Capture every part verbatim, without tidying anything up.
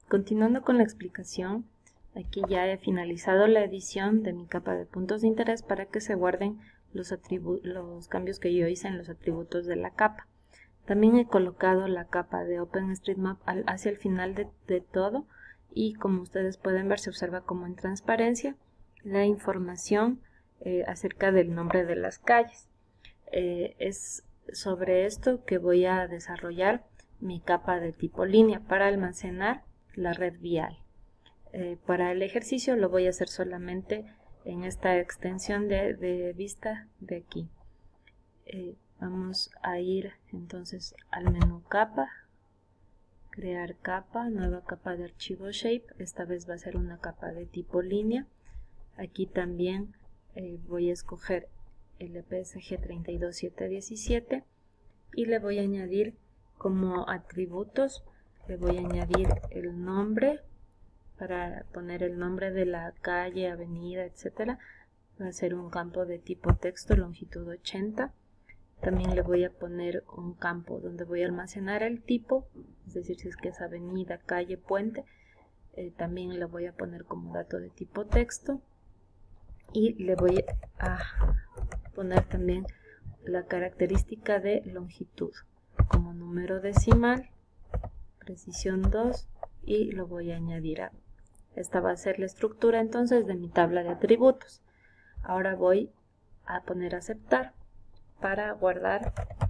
Continuando con la explicación, aquí ya he finalizado la edición de mi capa de puntos de interés para que se guarden los, los cambios que yo hice en los atributos de la capa. También he colocado la capa de OpenStreetMap al, hacia el final de, de todo, y como ustedes pueden ver, se observa como en transparencia la información eh, acerca del nombre de las calles. Eh, es sobre esto que voy a desarrollar mi capa de tipo línea para almacenar la red vial. Eh, para el ejercicio lo voy a hacer solamente en esta extensión de, de vista de aquí. Eh, vamos a ir entonces al menú capa, crear capa, nueva capa de archivo shape. Esta vez va a ser una capa de tipo línea. Aquí también eh, voy a escoger el P S G tres dos siete uno siete y le voy a añadir como atributos, le voy a añadir el nombre, para poner el nombre de la calle, avenida, etcétera. Va a ser un campo de tipo texto, longitud ochenta. También le voy a poner un campo donde voy a almacenar el tipo, es decir, si es que es avenida, calle, puente. Eh, también le voy a poner como dato de tipo texto. Y le voy a poner también la característica de longitud como número decimal, precisión dos, y lo voy a añadir a esta va a ser la estructura entonces de mi tabla de atributos. Ahora voy a poner aceptar para guardar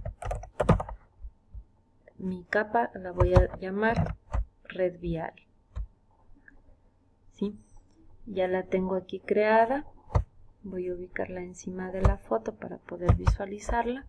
mi capa. La voy a llamar red vial. ¿Sí? Ya la tengo aquí creada. Voy a ubicarla encima de la foto para poder visualizarla.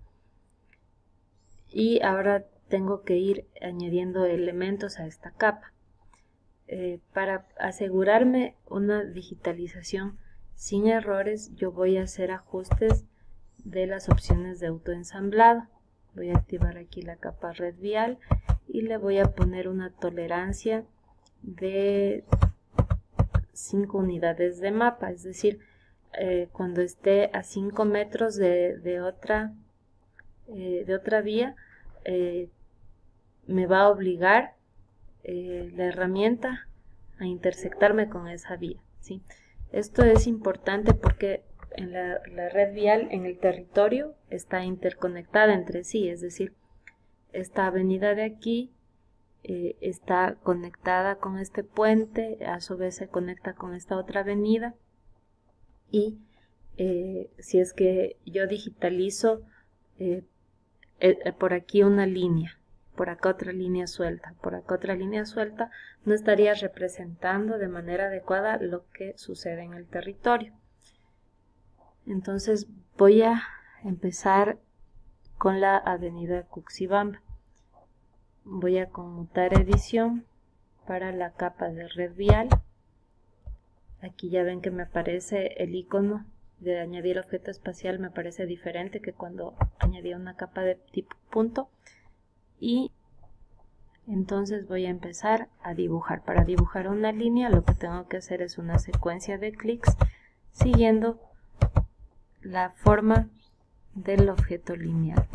Y ahora tengo que ir añadiendo elementos a esta capa. Eh, para asegurarme una digitalización sin errores, yo voy a hacer ajustes de las opciones de autoensamblado. Voy a activar aquí la capa red vial y le voy a poner una tolerancia de cinco unidades de mapa, es decir, eh, cuando esté a cinco metros de, de, otra, eh, de otra vía, eh, me va a obligar Eh, la herramienta a intersectarme con esa vía, ¿sí? Esto es importante porque en la, la red vial en el territorio está interconectada entre sí, es decir, esta avenida de aquí eh, está conectada con este puente, a su vez se conecta con esta otra avenida, y eh, si es que yo digitalizo eh, eh, por aquí una línea, por acá otra línea suelta, por acá otra línea suelta, no estaría representando de manera adecuada lo que sucede en el territorio. Entonces voy a empezar con la avenida Cuxibamba. Voy a conmutar edición para la capa de red vial. Aquí ya ven que me aparece el icono de añadir objeto espacial, me parece diferente que cuando añadía una capa de tipo punto. Y entonces voy a empezar a dibujar. Para dibujar una línea lo que tengo que hacer es una secuencia de clics siguiendo la forma del objeto lineal.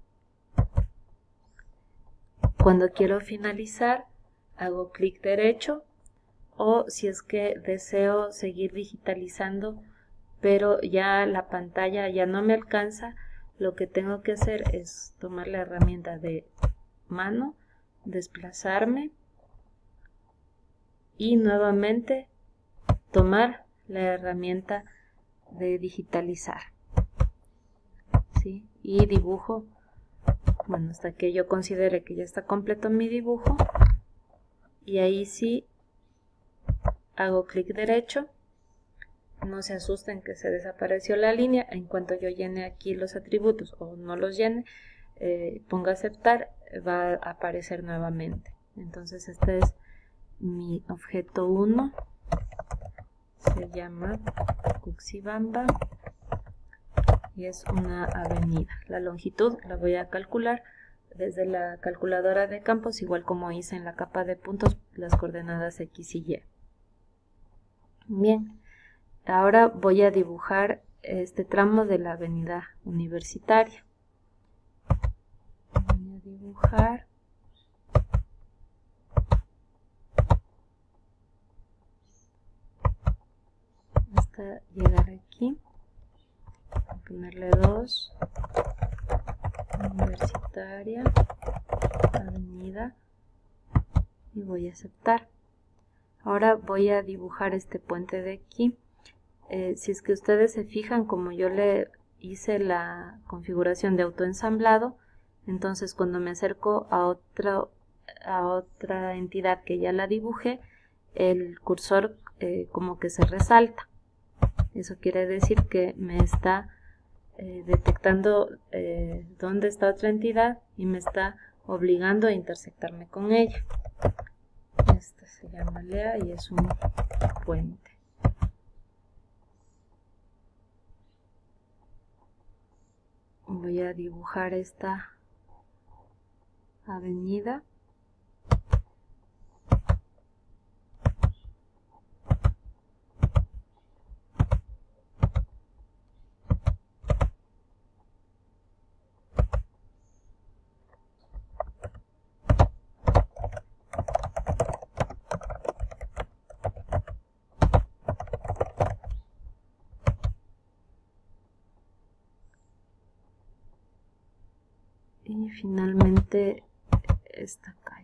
Cuando quiero finalizar hago clic derecho, o si es que deseo seguir digitalizando pero ya la pantalla ya no me alcanza, lo que tengo que hacer es tomar la herramienta de mano, desplazarme y nuevamente tomar la herramienta de digitalizar, ¿sí? Y dibujo, bueno, hasta que yo considere que ya está completo mi dibujo, y ahí sí hago clic derecho. No se asusten que se desapareció la línea. En cuanto yo llene aquí los atributos o no los llene, eh, ponga aceptar, va a aparecer nuevamente. Entonces este es mi objeto uno, se llama Cuxibamba y es una avenida. La longitud la voy a calcular desde la calculadora de campos, igual como hice en la capa de puntos, las coordenadas X y Y. Bien, ahora voy a dibujar este tramo de la avenida Universitaria. Voy a dibujar hasta llegar aquí, ponerle dos, Universitaria, Avenida, y voy a aceptar. Ahora voy a dibujar este puente de aquí. Eh, si es que ustedes se fijan, como yo le hice la configuración de autoensamblado, entonces cuando me acerco a otra, a otra entidad que ya la dibujé, el cursor eh, como que se resalta. Eso quiere decir que me está eh, detectando eh, dónde está otra entidad y me está obligando a intersectarme con ella. Este se llama Lea y es un puente. Voy a dibujar esta avenida. Y finalmente esta calle.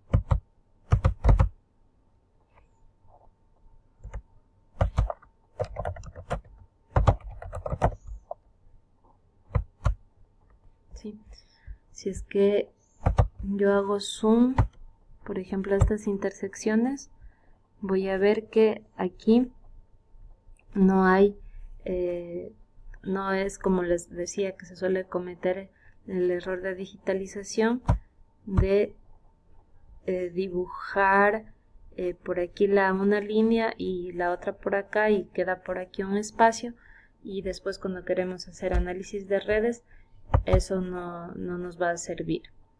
¿Sí? Si es que yo hago zoom, por ejemplo, a estas intersecciones, voy a ver que aquí no hay, eh, no es como les decía que se suele cometer el error de digitalización de eh, dibujar eh, por aquí la, una línea y la otra por acá y queda por aquí un espacio, y después cuando queremos hacer análisis de redes eso no, no nos va a servir.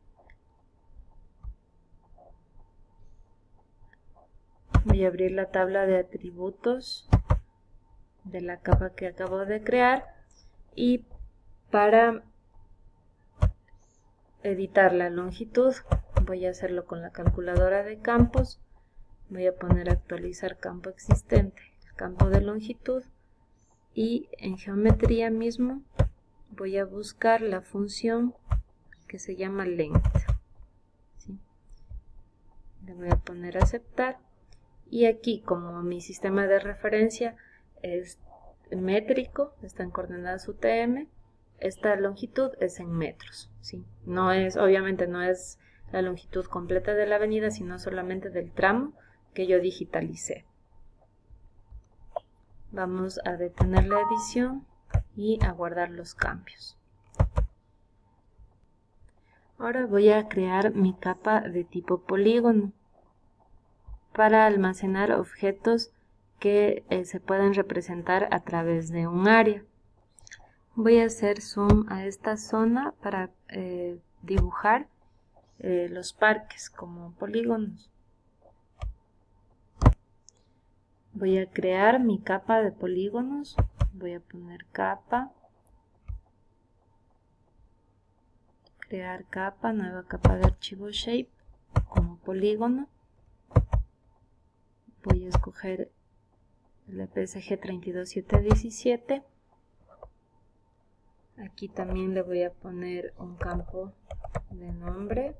Voy a abrir la tabla de atributos de la capa que acabo de crear, y para editar la longitud voy a hacerlo con la calculadora de campos. Voy a poner actualizar campo existente, el campo de longitud, y en geometría mismo voy a buscar la función que se llama length. ¿Sí? Le voy a poner aceptar, y aquí como mi sistema de referencia es métrico, está en coordenadas U T M, esta longitud es en metros, ¿sí? No es, obviamente no es la longitud completa de la avenida, sino solamente del tramo que yo digitalicé. Vamos a detener la edición y a guardar los cambios. Ahora voy a crear mi capa de tipo polígono para almacenar objetos que eh, se pueden representar a través de un área. Voy a hacer zoom a esta zona para eh, dibujar eh, los parques como polígonos. Voy a crear mi capa de polígonos. Voy a poner capa, crear capa, nueva capa de archivo shape como polígono. Voy a escoger el P S G tres dos siete uno siete. Aquí también le voy a poner un campo de nombre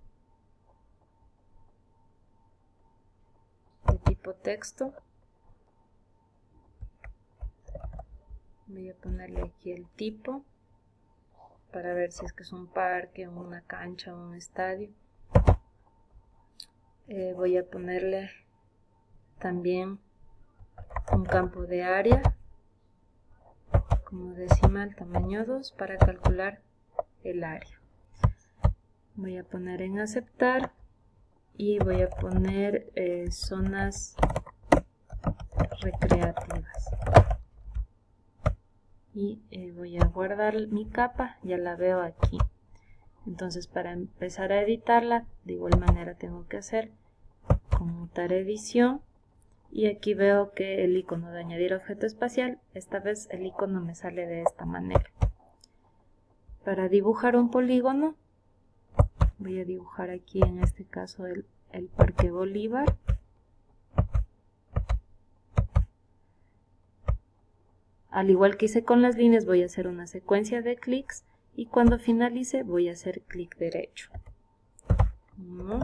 de tipo texto. Voy a ponerle aquí el tipo para ver si es que es un parque, una cancha o un estadio. Eh, voy a ponerle también un campo de área como decimal tamaño dos para calcular el área. Voy a poner en aceptar y voy a poner eh, zonas recreativas. Y eh, voy a guardar mi capa, ya la veo aquí. Entonces para empezar a editarla, de igual manera tengo que hacer conmutar edición, y aquí veo que el icono de añadir objeto espacial, esta vez el icono me sale de esta manera. Para dibujar un polígono, voy a dibujar aquí en este caso el, el Parque Bolívar. Al igual que hice con las líneas, voy a hacer una secuencia de clics y cuando finalice voy a hacer clic derecho. Uno.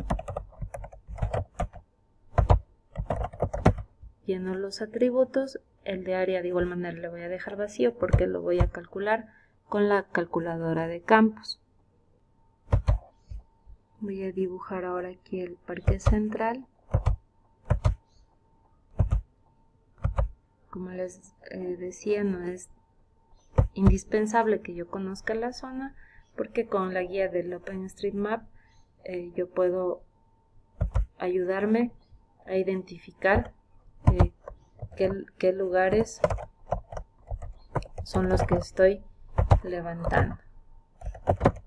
Lleno los atributos. El de área de igual manera le voy a dejar vacío porque lo voy a calcular con la calculadora de campos. Voy a dibujar ahora aquí el parque central. Como les eh, decía, no es indispensable que yo conozca la zona porque con la guía del OpenStreetMap eh, yo puedo ayudarme a identificar eh, qué, qué lugares son los que estoy levantando.